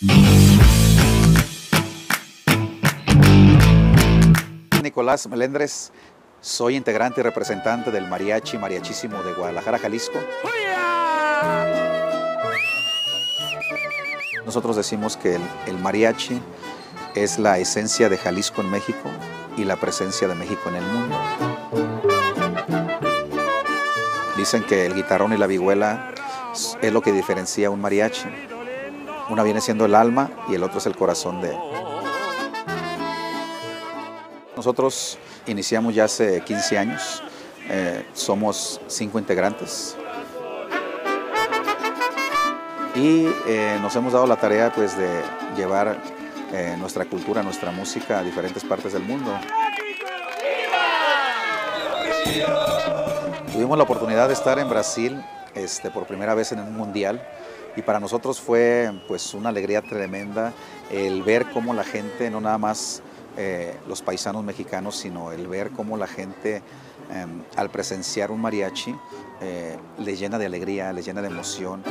Nicolás Melendres, soy integrante y representante del Mariachísimo de Guadalajara, Jalisco. Nosotros decimos que el mariachi es la esencia de Jalisco en México y la presencia de México en el mundo. Dicen que el guitarrón y la vihuela es lo que diferencia un mariachi. Una viene siendo el alma y el otro es el corazón de él. Nosotros iniciamos ya hace 15 años, somos 5 integrantes y nos hemos dado la tarea pues, de llevar nuestra cultura, nuestra música a diferentes partes del mundo. Tuvimos la oportunidad de estar en Brasil por primera vez en un mundial y para nosotros fue pues, una alegría tremenda el ver cómo la gente, no nada más los paisanos mexicanos, sino el ver cómo la gente al presenciar un mariachi les llena de alegría, les llena de emoción.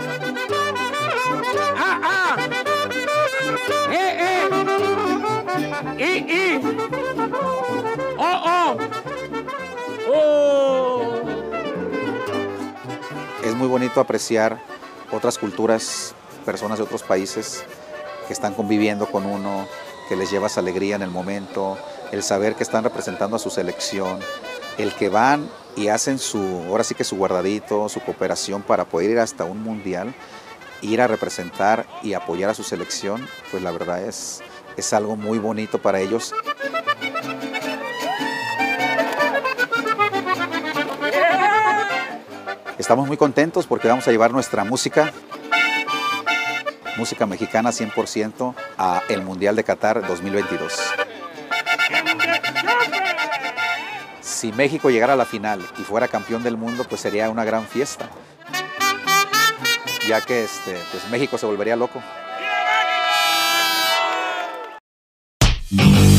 Es muy bonito apreciar otras culturas, personas de otros países que están conviviendo con uno, que les llevas alegría en el momento, el saber que están representando a su selección, el que van y hacen ahora sí que su guardadito, su cooperación para poder ir hasta un mundial, ir a representar y apoyar a su selección, pues la verdad es algo muy bonito para ellos. Estamos muy contentos porque vamos a llevar nuestra música mexicana 100% a el Mundial de Qatar 2022. Si México llegara a la final y fuera campeón del mundo, pues sería una gran fiesta, ya que pues México se volvería loco.